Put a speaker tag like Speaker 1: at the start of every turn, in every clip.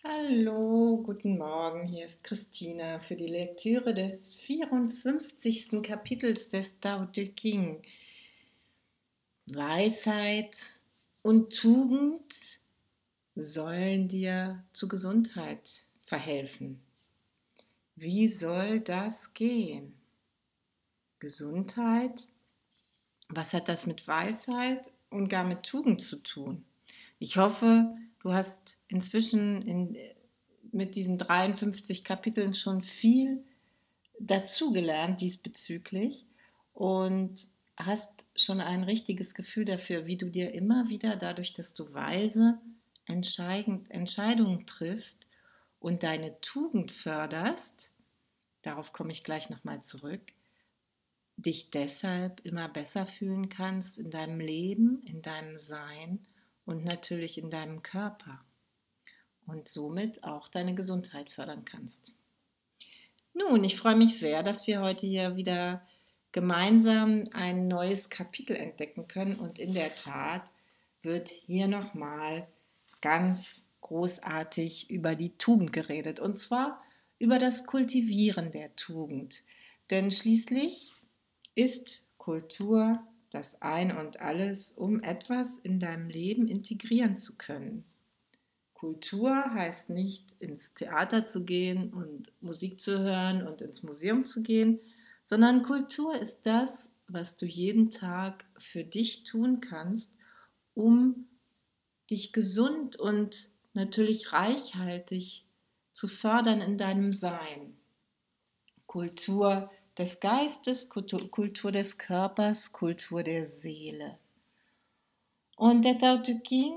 Speaker 1: Hallo, guten Morgen, hier ist Christina für die Lektüre des 54. Kapitels des Tao Te Ching. Weisheit und Tugend sollen dir zu Gesundheit verhelfen. Wie soll das gehen? Gesundheit? Was hat das mit Weisheit und gar mit Tugend zu tun? Ich hoffe, du hast inzwischen mit diesen 53 Kapiteln schon viel dazugelernt diesbezüglich und hast schon ein richtiges Gefühl dafür, wie du dir immer wieder dadurch, dass du weise Entscheidungen triffst und deine Tugend förderst, darauf komme ich gleich nochmal zurück, dich deshalb immer besser fühlen kannst in deinem Leben, in deinem Sein und natürlich in deinem Körper und somit auch deine Gesundheit fördern kannst. Nun, ich freue mich sehr, dass wir heute hier wieder gemeinsam ein neues Kapitel entdecken können und in der Tat wird hier nochmal ganz großartig über die Tugend geredet und zwar über das Kultivieren der Tugend. Denn schließlich ist Kultur das Ein und Alles, um etwas in deinem Leben integrieren zu können. Kultur heißt nicht, ins Theater zu gehen und Musik zu hören und ins Museum zu gehen, sondern Kultur ist das, was du jeden Tag für dich tun kannst, um dich gesund und natürlich reichhaltig zu fördern in deinem Sein. Kultur des Geistes, Kultur des Körpers, Kultur der Seele. Und der Tao Te Ching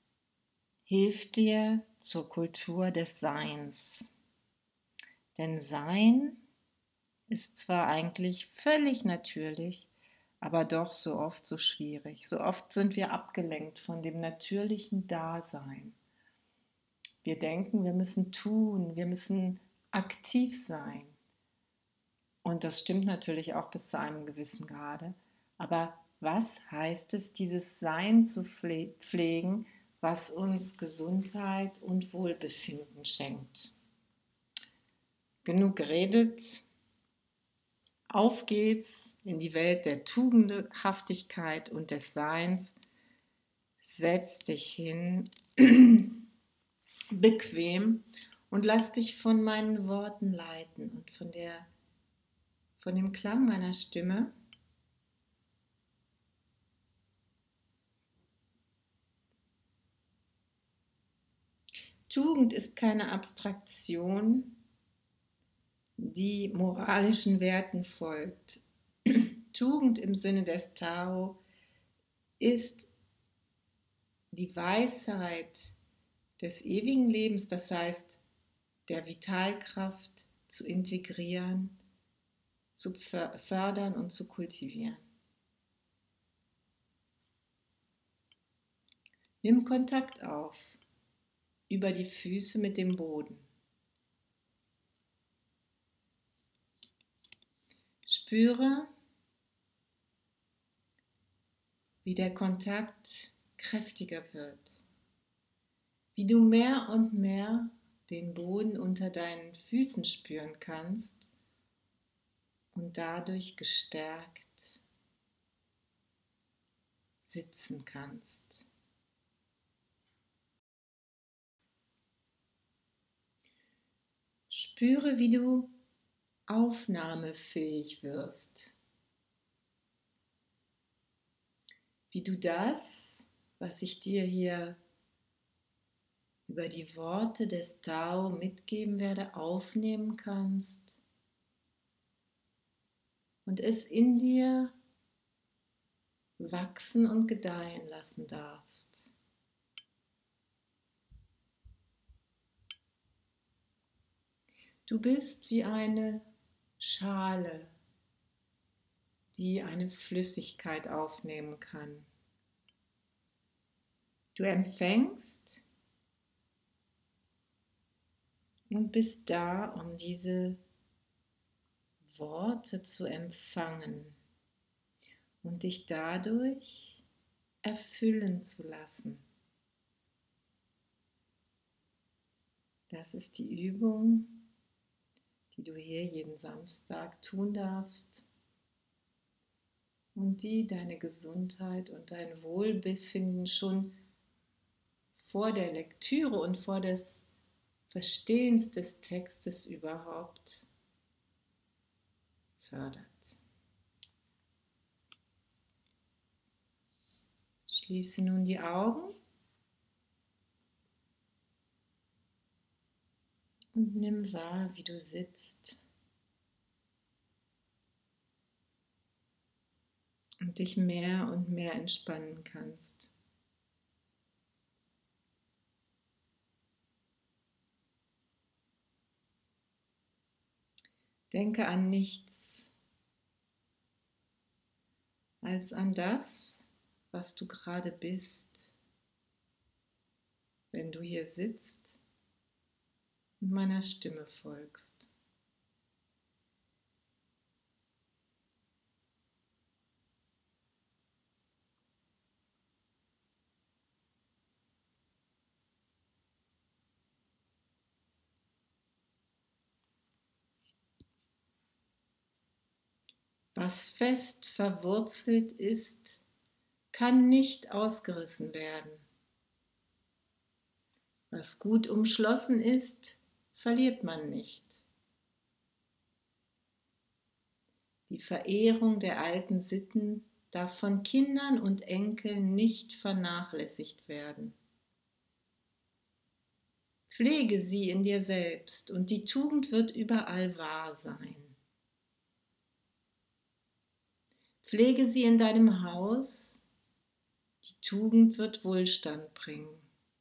Speaker 1: hilft dir zur Kultur des Seins. Denn Sein ist zwar eigentlich völlig natürlich, aber doch so oft so schwierig. So oft sind wir abgelenkt von dem natürlichen Dasein. Wir denken, wir müssen tun, wir müssen aktiv sein. Und das stimmt natürlich auch bis zu einem gewissen Grade. Aber was heißt es, dieses Sein zu pflegen, was uns Gesundheit und Wohlbefinden schenkt? Genug geredet. Auf geht's in die Welt der Tugendhaftigkeit und des Seins. Setz dich hin, bequem und lass dich von meinen Worten leiten und von dem Klang meiner Stimme. Tugend ist keine Abstraktion, die moralischen Werten folgt. Tugend im Sinne des Tao ist die Weisheit des ewigen Lebens, das heißt der Vitalkraft zu integrieren, zu fördern und zu kultivieren. Nimm Kontakt auf über die Füße mit dem Boden. Spüre, wie der Kontakt kräftiger wird, wie du mehr und mehr den Boden unter deinen Füßen spüren kannst und dadurch gestärkt sitzen kannst. Spüre, wie du aufnahmefähig wirst, wie du das, was ich dir hier über die Worte des Tao mitgeben werde, aufnehmen kannst und es in dir wachsen und gedeihen lassen darfst. Du bist wie eine Schale, die eine Flüssigkeit aufnehmen kann. Du empfängst und bist da, um diese Worte zu empfangen und dich dadurch erfüllen zu lassen. Das ist die Übung, die du hier jeden Samstag tun darfst und die deine Gesundheit und dein Wohlbefinden schon vor der Lektüre und vor des Verstehens des Textes überhaupt fördert. Schließe nun die Augen und nimm wahr, wie du sitzt und dich mehr und mehr entspannen kannst. Denke an nichts als an das, was du gerade bist, wenn du hier sitzt und meiner Stimme folgst. Was fest verwurzelt ist, kann nicht ausgerissen werden. Was gut umschlossen ist, verliert man nicht. Die Verehrung der alten Sitten darf von Kindern und Enkeln nicht vernachlässigt werden. Pflege sie in dir selbst und die Tugend wird überall wahr sein. Pflege sie in deinem Haus, die Tugend wird Wohlstand bringen.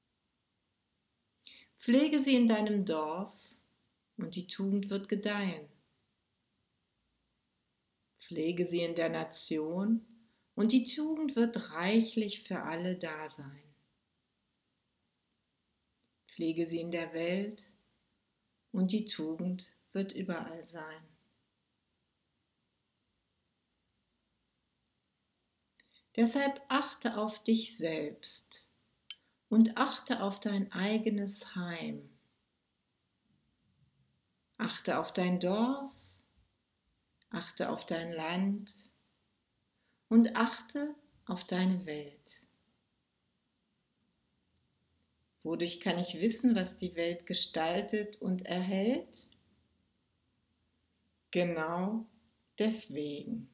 Speaker 1: Pflege sie in deinem Dorf und die Tugend wird gedeihen. Pflege sie in der Nation und die Tugend wird reichlich für alle da sein. Pflege sie in der Welt und die Tugend wird überall sein. Deshalb achte auf dich selbst und achte auf dein eigenes Heim. Achte auf dein Dorf, achte auf dein Land und achte auf deine Welt. Wodurch kann ich wissen, was die Welt gestaltet und erhält? Genau deswegen.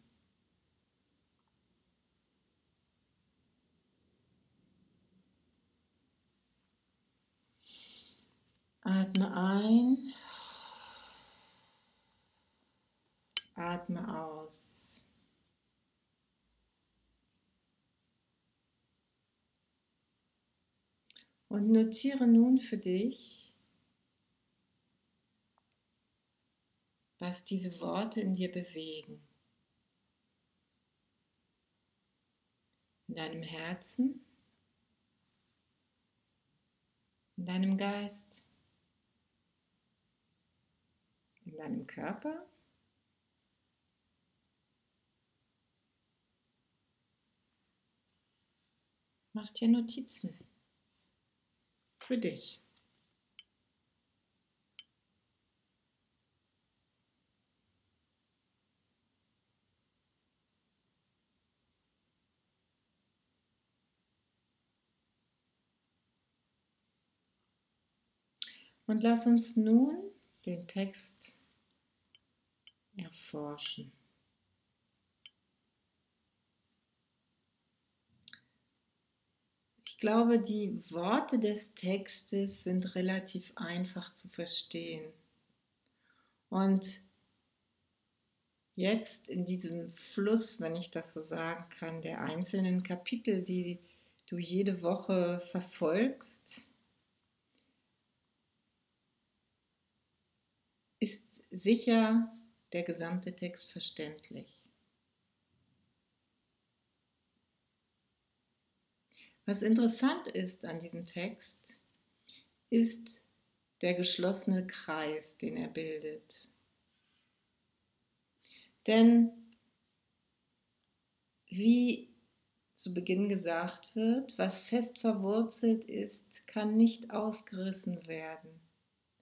Speaker 1: Atme ein, atme aus. Und notiere nun für dich, was diese Worte in dir bewegen. In deinem Herzen, in deinem Geist, in deinem Körper. Mach dir Notizen für dich. Und lass uns nun den Text erforschen. Ich glaube, die Worte des Textes sind relativ einfach zu verstehen. Und jetzt in diesem Fluss, wenn ich das so sagen kann, der einzelnen Kapitel, die du jede Woche verfolgst, ist sicher der gesamte Text verständlich. Was interessant ist an diesem Text, ist der geschlossene Kreis, den er bildet. Denn wie zu Beginn gesagt wird, was fest verwurzelt ist, kann nicht ausgerissen werden.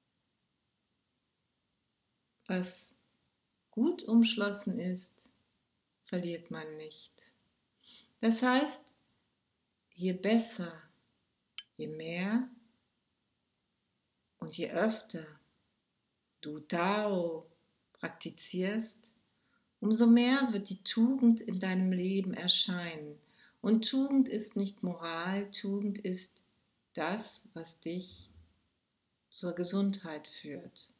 Speaker 1: was gut umschlossen ist, verliert man nicht. Das heißt, je besser, je mehr und je öfter du Tao praktizierst, umso mehr wird die Tugend in deinem Leben erscheinen. Und Tugend ist nicht Moral, Tugend ist das, was dich zur Gesundheit führt.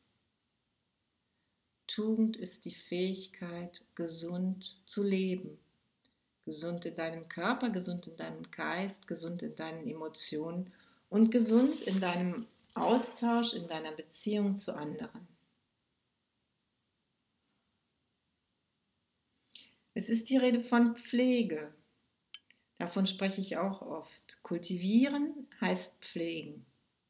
Speaker 1: Tugend ist die Fähigkeit, gesund zu leben. Gesund in deinem Körper, gesund in deinem Geist, gesund in deinen Emotionen und gesund in deinem Austausch, in deiner Beziehung zu anderen. Es ist die Rede von Pflege. Davon spreche ich auch oft. Kultivieren heißt pflegen.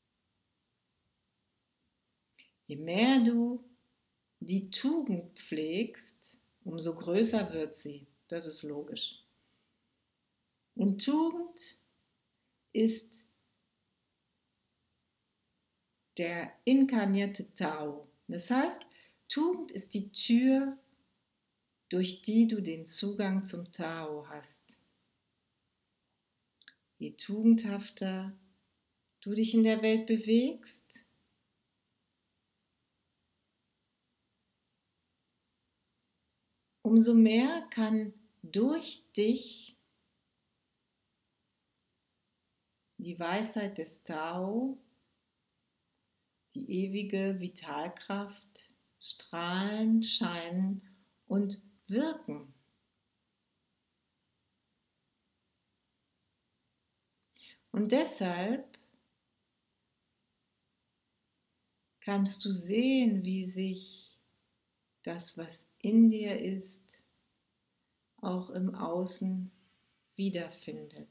Speaker 1: Je mehr du die Tugend pflegst, umso größer wird sie. Das ist logisch. Und Tugend ist der inkarnierte Tao. Das heißt, Tugend ist die Tür, durch die du den Zugang zum Tao hast. Je tugendhafter du dich in der Welt bewegst, umso mehr kann durch dich die Weisheit des Tao, die ewige Vitalkraft, strahlen, scheinen und wirken. Und deshalb kannst du sehen, wie sich das, was in dir ist, auch im Außen wiederfindet.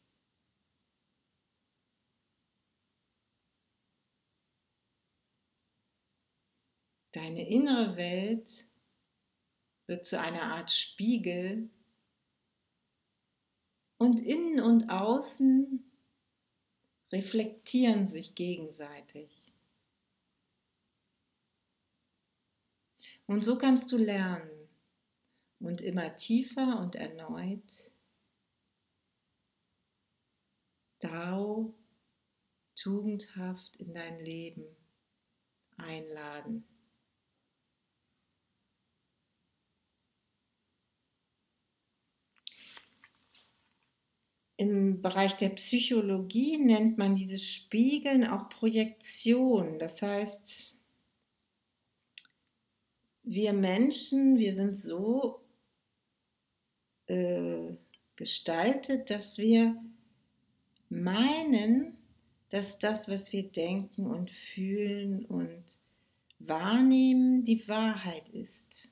Speaker 1: Deine innere Welt wird zu einer Art Spiegel und innen und außen reflektieren sich gegenseitig. Und so kannst du lernen und immer tiefer und erneut Tao tugendhaft in dein Leben einladen. Im Bereich der Psychologie nennt man dieses Spiegeln auch Projektion. Das heißt, wir Menschen, wir sind so gestaltet, dass wir meinen, dass das, was wir denken und fühlen und wahrnehmen, die Wahrheit ist.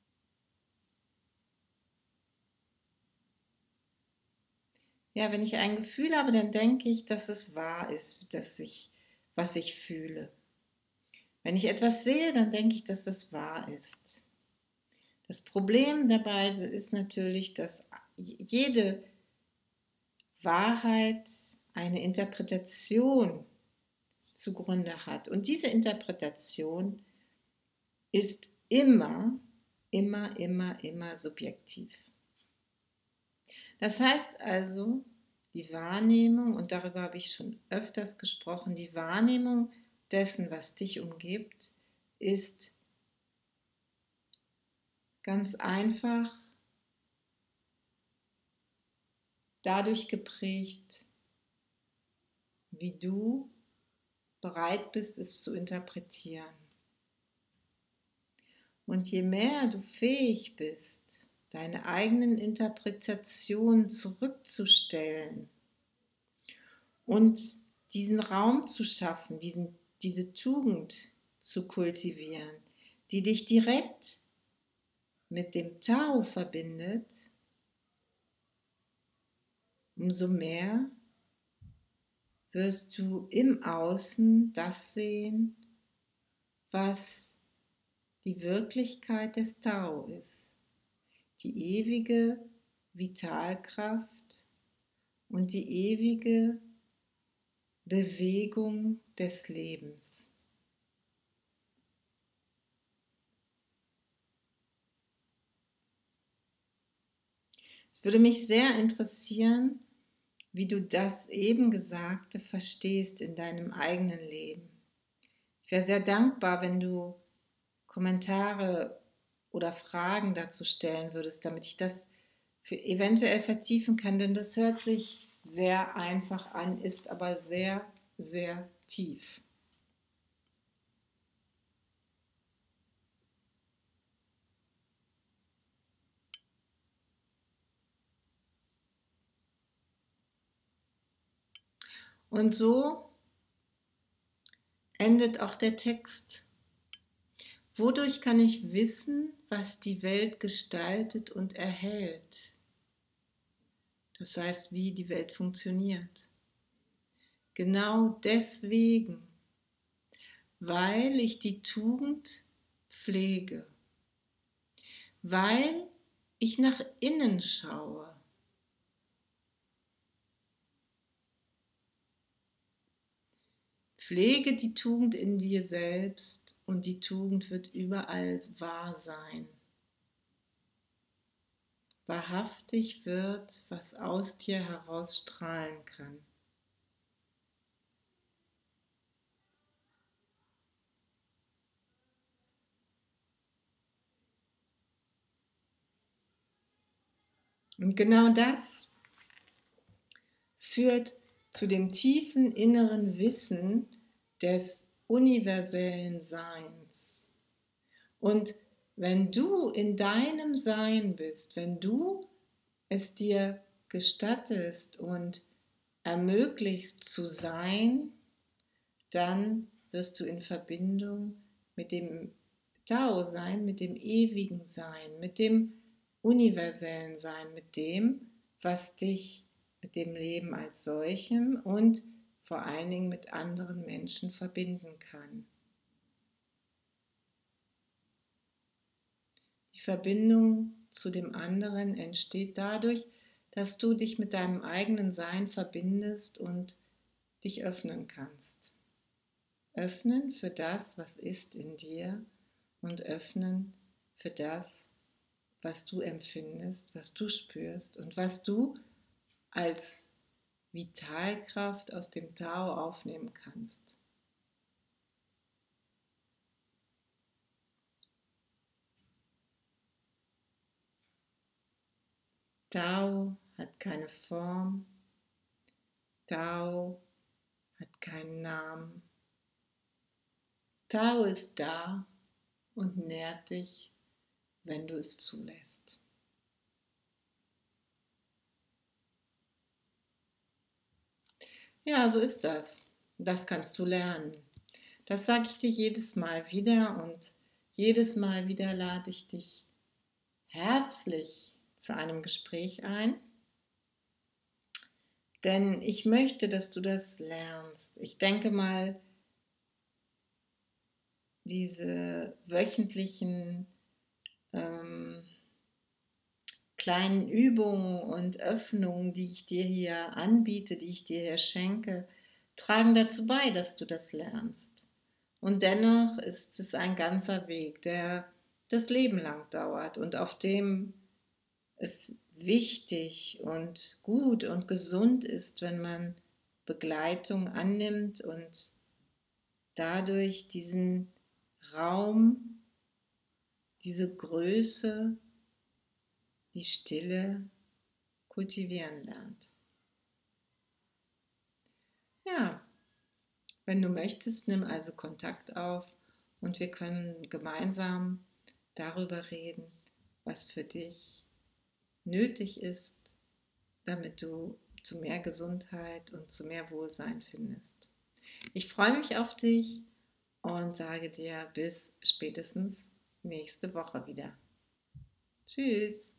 Speaker 1: Ja, wenn ich ein Gefühl habe, dann denke ich, dass es wahr ist, was ich fühle. Wenn ich etwas sehe, dann denke ich, dass das wahr ist. Das Problem dabei ist natürlich, dass jede Wahrheit eine Interpretation zugrunde hat. Und diese Interpretation ist immer subjektiv. Das heißt also, die Wahrnehmung, und darüber habe ich schon öfters gesprochen, die Wahrnehmung dessen, was dich umgibt, ist ganz einfach dadurch geprägt, wie du bereit bist, es zu interpretieren. Und je mehr du fähig bist, deine eigenen Interpretationen zurückzustellen und diesen Raum zu schaffen, diese Tugend zu kultivieren, die dich direkt mit dem Tao verbindet, umso mehr wirst du im Außen das sehen, was die Wirklichkeit des Tao ist. Die ewige Vitalkraft und die ewige Bewegung des Lebens. Es würde mich sehr interessieren, wie du das eben Gesagte verstehst in deinem eigenen Leben. Ich wäre sehr dankbar, wenn du Kommentare oder Fragen dazu stellen würdest, damit ich das eventuell vertiefen kann, denn das hört sich sehr einfach an, ist aber sehr, sehr tief. Und so endet auch der Text. Wodurch kann ich wissen, was die Welt gestaltet und erhält? Das heißt, wie die Welt funktioniert. Genau deswegen, weil ich die Tugend pflege, weil ich nach innen schaue. Pflege die Tugend in dir selbst und die Tugend wird überall wahr sein. Wahrhaftig wird, was aus dir heraus strahlen kann. Und genau das führt zu dem tiefen inneren Wissen des universellen Seins. Und wenn du in deinem Sein bist, wenn du es dir gestattest und ermöglichst zu sein, dann wirst du in Verbindung mit dem Tao sein, mit dem ewigen Sein, mit dem universellen Sein, mit dem, was dich mit dem Leben als solchem und vor allen Dingen mit anderen Menschen verbinden kann. Die Verbindung zu dem anderen entsteht dadurch, dass du dich mit deinem eigenen Sein verbindest und dich öffnen kannst. Öffnen für das, was ist in dir und öffnen für das, was du empfindest, was du spürst und was du als Vitalkraft aus dem Tao aufnehmen kannst. Tao hat keine Form, Tao hat keinen Namen. Tao ist da und nährt dich, wenn du es zulässt. Ja, so ist das. Das kannst du lernen. Das sage ich dir jedes Mal wieder und jedes Mal wieder lade ich dich herzlich zu einem Gespräch ein, denn ich möchte, dass du das lernst. Ich denke mal, diese wöchentlichen kleinen Übungen und Öffnungen, die ich dir hier anbiete, die ich dir hier schenke, tragen dazu bei, dass du das lernst. Und dennoch ist es ein ganzer Weg, der das Leben lang dauert und auf dem es wichtig und gut und gesund ist, wenn man Begleitung annimmt und dadurch diesen Raum, diese Größe, die Stille kultivieren lernt. Ja, wenn du möchtest, nimm also Kontakt auf und wir können gemeinsam darüber reden, was für dich nötig ist, damit du zu mehr Gesundheit und zu mehr Wohlsein findest. Ich freue mich auf dich und sage dir bis spätestens nächste Woche wieder. Tschüss.